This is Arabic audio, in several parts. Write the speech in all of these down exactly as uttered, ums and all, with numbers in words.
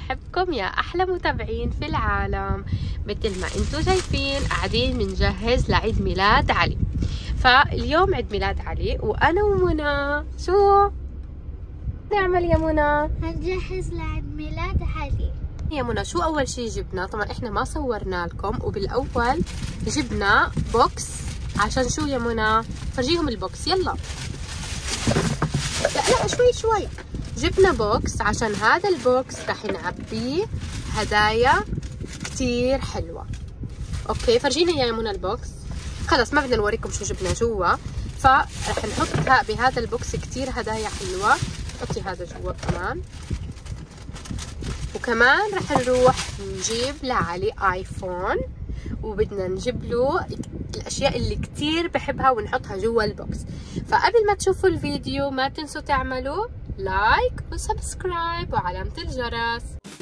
بحبكم يا أحلى متابعين في العالم. مثل ما انتم شايفين قاعدين بنجهز لعيد ميلاد علي. فاليوم عيد ميلاد علي وأنا ومنى شو نعمل يا منى؟ هنجهز لعيد ميلاد علي. يا منى شو أول شي جبنا؟ طبعا إحنا ما صورنا لكم، وبالأول جبنا بوكس. عشان شو يا منى؟ فرجيهم البوكس يلا. لا لا شوي شوي. جبنا بوكس عشان هذا البوكس رح نعبيه هدايا كتير حلوة. اوكي فرجينا يا منى البوكس. خلص ما بدنا نوريكم شو جبنا جوا، فرح نحط بهذا البوكس كتير هدايا حلوة. حطي هذا جوا كمان. وكمان رح نروح نجيب لعلي ايفون، وبدنا نجيب له الاشياء اللي كتير بحبها ونحطها جوا البوكس. فقبل ما تشوفوا الفيديو ما تنسوا تعملوا لايك وسبسكرايب وعلامة الجرس.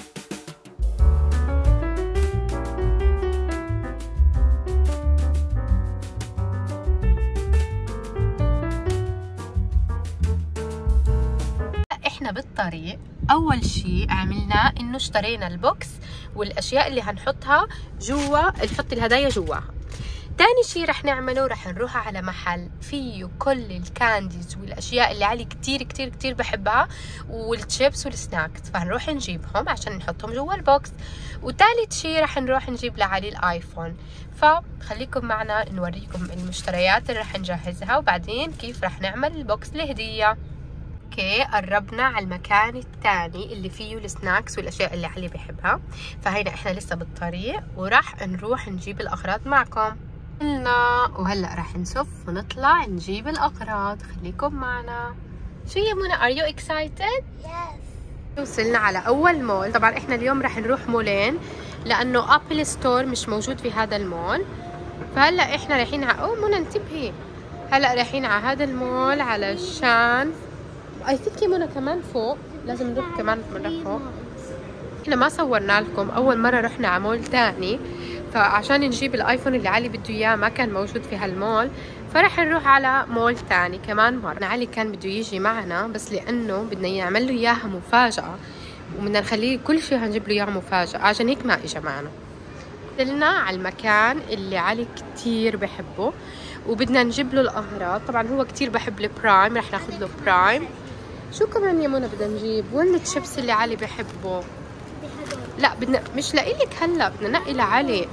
احنا بالطريق اول شيء عملناه انه اشترينا البوكس والاشياء اللي هنحطها جوا، نحط الهدايا جواها. تاني شي رح نعمله رح نروح على محل فيه كل الكانديز والاشياء اللي علي كتير كتير كتير بحبها، والشيبس والسناكس، فهنروح نجيبهم عشان نحطهم جوا البوكس. وتالت شي رح نروح نجيب لعلي الايفون. فخليكم معنا نوريكم المشتريات اللي رح نجهزها وبعدين كيف رح نعمل البوكس الهدية. اوكي قربنا على المكان الثاني اللي فيه السناكس والاشياء اللي علي بحبها، فهينا احنا لسه بالطريق وراح نروح نجيب الاغراض معكم. قلنا وهلا راح نصف ونطلع نجيب الاغراض، خليكم معنا. شو يا منى ار يو اكسايتد؟ يس. وصلنا على اول مول. طبعا احنا اليوم راح نروح مولين لانه ابل ستور مش موجود في هذا المول. فهلا احنا رايحين على اوه منى انتبهي، هلا رايحين على هذا المول علشان اي ثينك يا منى كمان فوق لازم نروح كمان مرة فوق. احنا ما صورنا لكم، اول مرة رحنا على مول تاني، فعشان نجيب الايفون اللي علي بده اياه ما كان موجود في هالمول، فرح نروح على مول تاني كمان مرة. علي كان بده يجي معنا بس لانه بدنا يعمل له اياها مفاجأة وبدنا نخليه كل شيء هنجيب له اياه مفاجأة، عشان هيك ما اجى معنا. وصلنا على المكان اللي علي كتير بحبه وبدنا نجيب له الاغراض. طبعا هو كتير بحب البرايم، رح ناخذ له برايم. شو كمان يا منى بدنا نجيب؟ وين الشيبس اللي علي بحبه؟ لا بدنا مش لإلك هلا، بدنا نقي لعلي.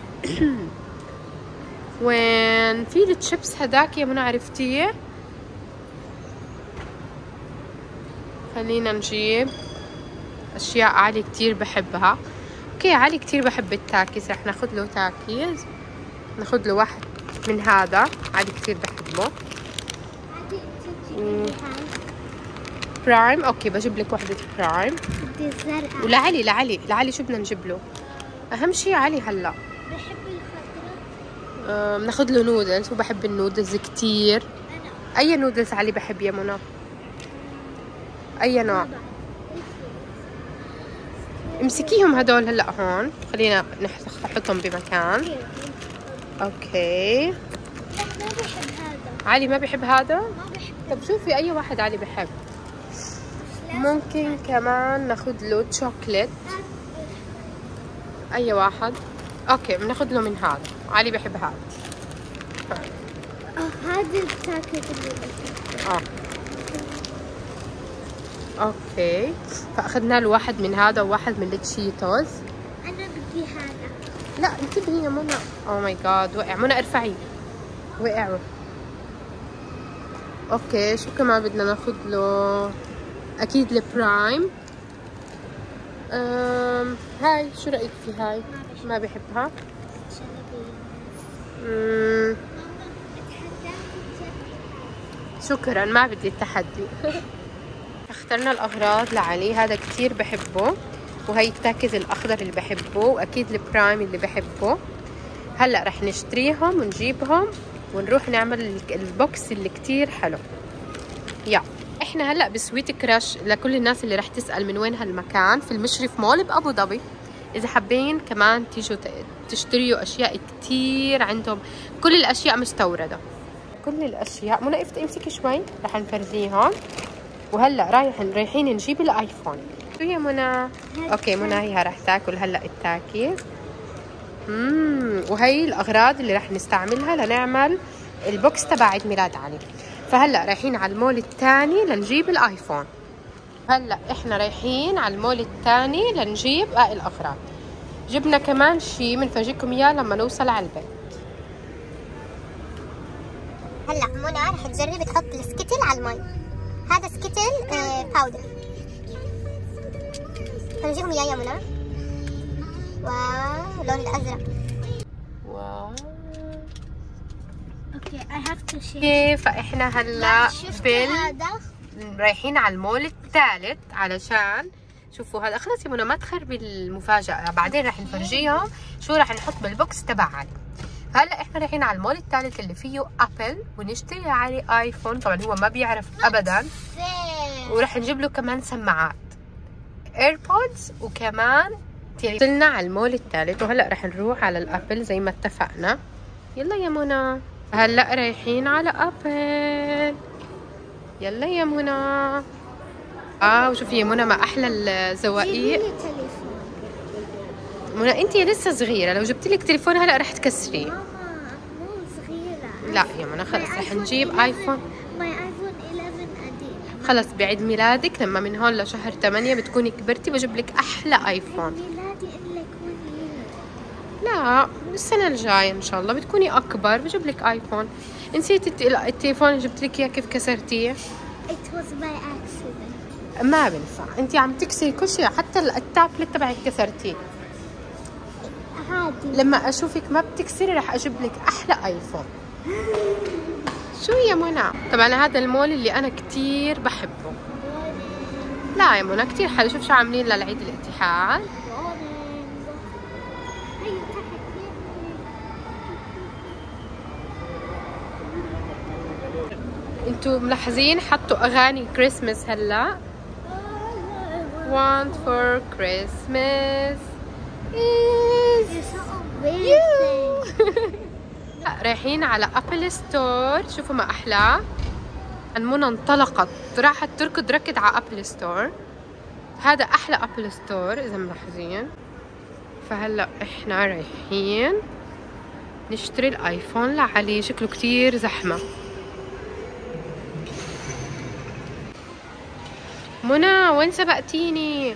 وين في الشيبس هداك يا منى عرفتيه؟ خلينا نجيب اشياء علي كتير بحبها. اوكي علي كتير بحب التاكيز، رح ناخذ له تاكيز. ناخذ له واحد من هذا علي كتير بحبه. برايم. اوكي بجيب لك وحده برايم. بدي الزرقاء. ولعلي لعلي لعلي شو بدنا نجيب له؟ اهم شيء علي هلا بحب الخضراء. آه بناخذ له نودلز، وبحب النودلز كتير. انا اي نودلز علي بحب يا منى؟ اي نوع؟ امسكيهم هدول هلا هون، خلينا نحطهم بمكان. اوكي. لا ما بحب هذا. علي ما بحب هذا؟ ما بحب. طب شوفي اي واحد علي بحب. ممكن كمان ناخذ له شوكليت. اي واحد. اوكي بناخذ له من هذا، علي بحب هذا. اه هذا الشوكليت اللي بحبه. اه اوكي فاخذنا له واحد من هذا وواحد من التشيتوز. انا بدي هذا. لا انتبهي يا منى. اوه ماي جاد وقع. منى ارفعي. وقعوا. اوكي شو كمان بدنا ناخذ له؟ اكيد البرايم. أم... هاي شو رايك في هاي؟ ما بحبها. امم شكرا ما بدي التحدي. اخترنا الاغراض لعلي، هذا كتير بحبه، وهي التاكيز الاخضر اللي بحبه، واكيد البرايم اللي بحبه. هلا رح نشتريهم ونجيبهم ونروح نعمل البوكس اللي كتير حلو. يا احنا هلا بسويت كراش. لكل الناس اللي رح تسأل من وين هالمكان، في المشرف مول بأبو ظبي. اذا حابين كمان تيجوا تشتريوا اشياء كتير عندهم، كل الاشياء مستوردة. كل الاشياء منى امسكي شوي رح نفرجيهم. وهلا رايحين رايحين نجيب الايفون. شو يا منى؟ اوكي منى هي راح تاكل هلا التاكي. امم وهي الاغراض اللي راح نستعملها لنعمل البوكس تبع عيد ميلاد علي. فهلا رايحين على المول الثاني لنجيب الايفون. هلا احنا رايحين على المول الثاني لنجيب باقي الاغراض. جبنا كمان شيء بنفرجيكم اياه لما نوصل على البيت. هلا منى رح تجرب تحط السكتل على المي. هذا سكتل آه باودر. فرجيهم اياه يا منى. واو اللون الازرق. واو. اوكي I have to share. اوكي فاحنا هلا بال هذا رايحين على المول الثالث علشان شوفوا هذا. خلص يا منى ما تخربي المفاجأة، بعدين راح نفرجيهم شو راح نحط بالبوكس تبع علي. هلا احنا رايحين على المول الثالث اللي فيه ابل ونشتري علي ايفون. طبعا هو ما بيعرف ابدا. وراح نجيب له كمان سماعات ايربودز وكمان تيلي. وصلنا على المول الثالث وهلا راح نروح على الابل زي ما اتفقنا. يلا يا منى هلا رايحين على ابل. يلا يا منى. اه وشوفي يا منى ما احلى الزوائق. منى انت لسه صغيره، لو جبت لك تليفون هلا رح تكسريه. ماما مو صغيره. لا يا منى خلص رح نجيب ايفون. ماي ايفون إحداشر قديم. خلص بعيد ميلادك لما من هون لشهر ثمانية بتكوني كبرتي بجيب لك احلى ايفون. ميلادي لك وين؟ لا السنه الجايه ان شاء الله بتكوني اكبر بجيب لك ايفون. نسيت التليفون اللي جبت لك اياه كيف كسرتيه؟ It was by accident. ما بنفع، انت عم تكسري كل شيء، حتى التابلت تبعك كسرتيه. عادي. لما اشوفك ما بتكسري رح اجيب لك احلى ايفون. شو يا منى؟ طبعا هذا المول اللي انا كثير بحبه. لا يا منى كثير حلو. شوف شو عاملين للعيد الاتحاد. انتوا ملاحظين حطوا اغاني كريسمس هلا. Want for Christmas is you. رايحين على ابل ستور. شوفوا ما احلاه. منى انطلقت راحت تركض ركض على ابل ستور. هذا احلى ابل ستور اذا ملاحظين. فهلا احنا رايحين نشتري الايفون لعلي. شكله كتير زحمه. منى وين سبقتيني؟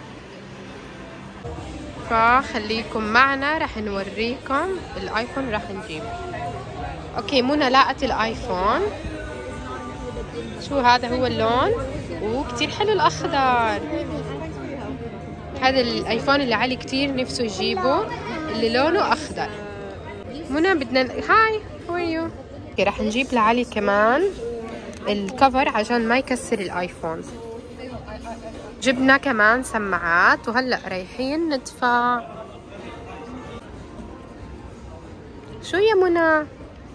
فخليكم معنا رح نوريكم الايفون رح نجيبه. اوكي منى لاقت الايفون. شو هذا هو اللون؟ وكتير حلو الاخضر. هذا الايفون اللي علي كتير نفسه يجيبه اللي لونه اخضر. منى بدنا هاي هاو ار يو. رح نجيب لعلي كمان الكفر عشان ما يكسر الايفون. جبنا كمان سماعات وهلا رايحين ندفع. شو يا منى؟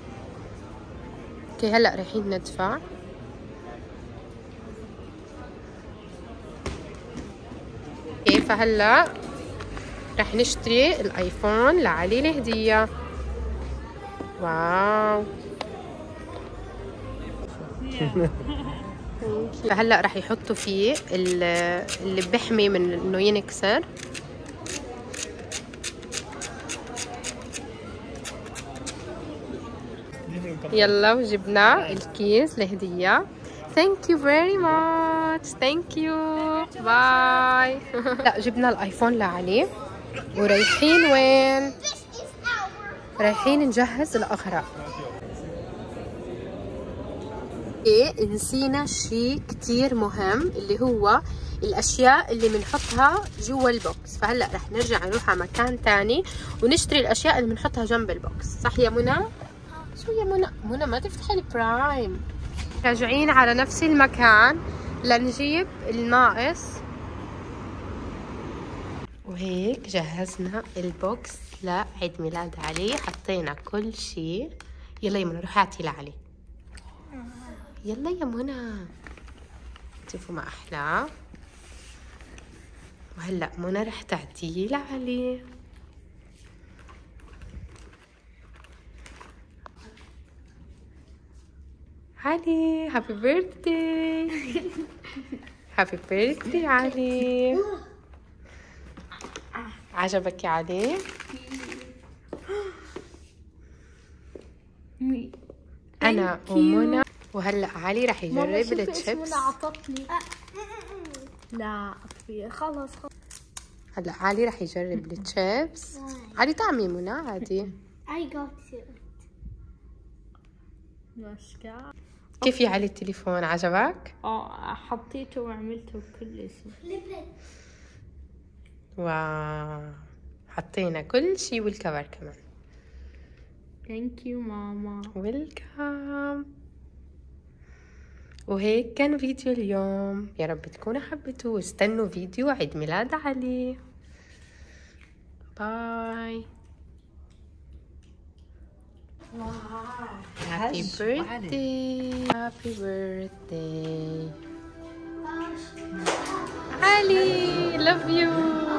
اوكي هلا رايحين ندفع. اوكي فهلا رح نشتري الايفون لعلي الهدية. واو. فهلا رح يحطوا فيه اللي بحمي من انه ينكسر. يلا وجبنا الكيس الهدية. Thank you very much. Thank you. باي. لا جبنا الايفون لعلي ورايحين وين؟ رايحين نجهز الاغراض. ايه نسينا شيء كتير مهم اللي هو الاشياء اللي بنحطها جوا البوكس. فهلا رح نرجع نروح على مكان تاني ونشتري الاشياء اللي بنحطها جنب البوكس. صح يا منى؟ شو يا منى؟ منى ما تفتحي البرايم. راجعين على نفس المكان لنجيب الناقص. وهيك جهزنا البوكس لعيد ميلاد علي. حطينا كل شيء. يلا يا منى روحي اعطي لعلي. يلا يا منى. شوفوا ما احلى. وهلا منى رح تعطيه لعلي. علي هابي بيرثداي. هابي بيرثداي علي. عجبك يا علي؟ انا ومنى، وهلا علي رح يجرب التشيبس. عطتني لا في خلص خلص. هلا علي رح يجرب التشيبس. علي طعمي منى عادي. I got it. ماسكة. كيف يا علي التليفون عجبك؟ اه حطيته وعملته بكل اسم. واو، حطينا كل شي والكفر كمان. ثانك يو ماما. ويلكم. وهيك كان فيديو اليوم، يا رب تكونوا حبيتوه، واستنوا فيديو عيد ميلاد علي. باي. Happy birthday. Happy birthday. Ali, love you.